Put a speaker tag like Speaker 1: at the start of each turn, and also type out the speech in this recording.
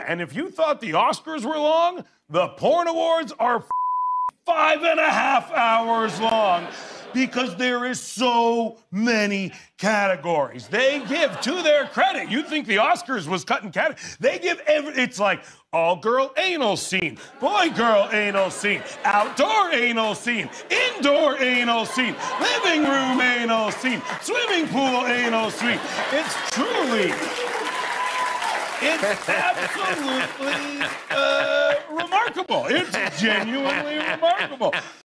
Speaker 1: and if you thought the Oscars were long, the porn awards are 5.5 hours long because there is so many categories. They give, to their credit, you'd think the Oscars was cutting categories. They give it's like all-girl anal scene, boy-girl anal scene, outdoor anal scene, indoor anal scene, living room anal scene, swimming pool anal scene. It's absolutely remarkable. It's genuinely remarkable.